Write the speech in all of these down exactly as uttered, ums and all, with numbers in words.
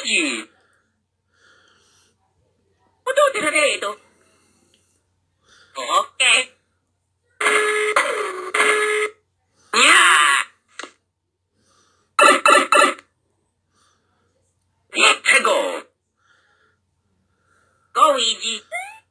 Luigi! Ma dove te la vedo? Ok. Let's go! Go, Luigi!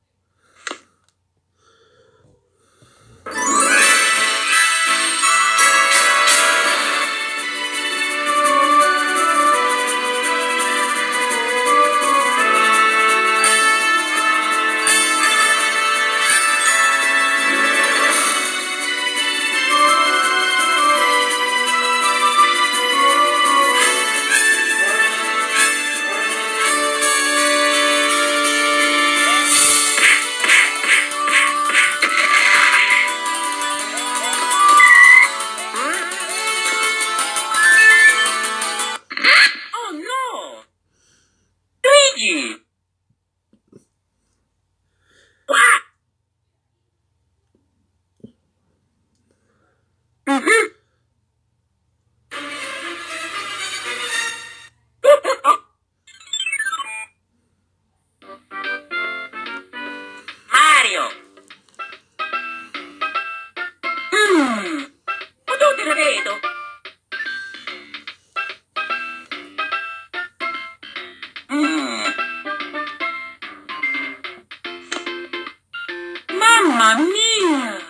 Mamma mia!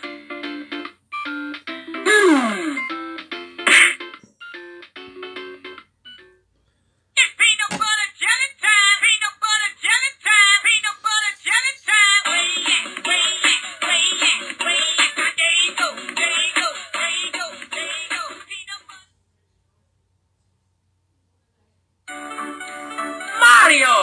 Mm. It's peanut butter jelly time! Peanut butter jelly time! Peanut butter jelly time! Way it, way it, way it, way it. There you go, there you go, there you go, there you go. Peanut butter. Mario!